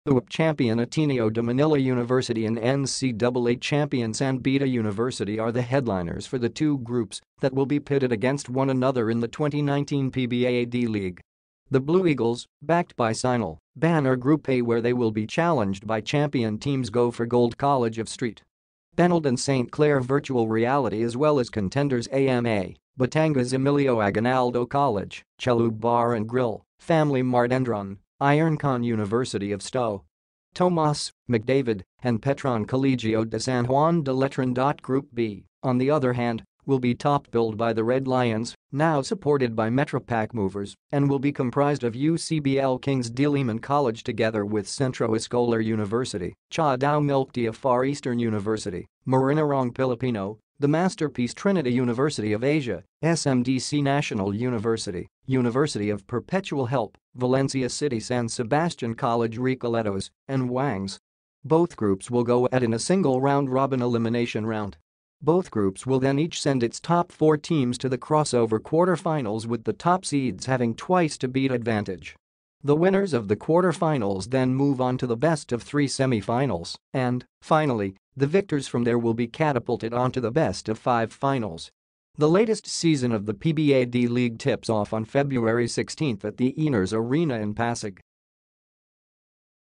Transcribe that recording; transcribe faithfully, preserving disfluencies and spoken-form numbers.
U A A P champion Ateneo de Manila University and N C double A champion San Beda University are the headliners for the two groups that will be pitted against one another in the twenty nineteen P B A D-League. The Blue Eagles, backed by Cignal, banner Group A where they will be challenged by champion teams Go for Gold College of St. Benilde and St Clare-Virtual Reality as well as contenders A M A, Batangas-Emilio Aguinaldo College, Chalu Bar and Grill, Family Mart-Enderun, Ironcon-University of Sto. Tomas, McDavid, and Petron-Colegio de San Juan de Letran. Group B, on the other hand, will be top-billed by the Red Lions, now supported by Metropac Movers, and will be comprised of U C B L Kings Diliman College together with Centro Escolar University, Dao Milktea-Far Eastern University, Marinerong Pilipino, the Masterpiece-Trinity University of Asia, S M D C-National University, University of Perpetual Help, Valencia City San Sebastian College-Recoletos, and Wangs. Both groups will go at in a single round-robin elimination round. Both groups will then each send its top four teams to the crossover quarterfinals with the top seeds having twice to beat advantage. The winners of the quarterfinals then move on to the best-of-three semifinals, and, finally, the victors from there will be catapulted onto the best-of-five finals. The latest season of the P B A D-League tips off on February sixteenth at the Iners Arena in Pasig.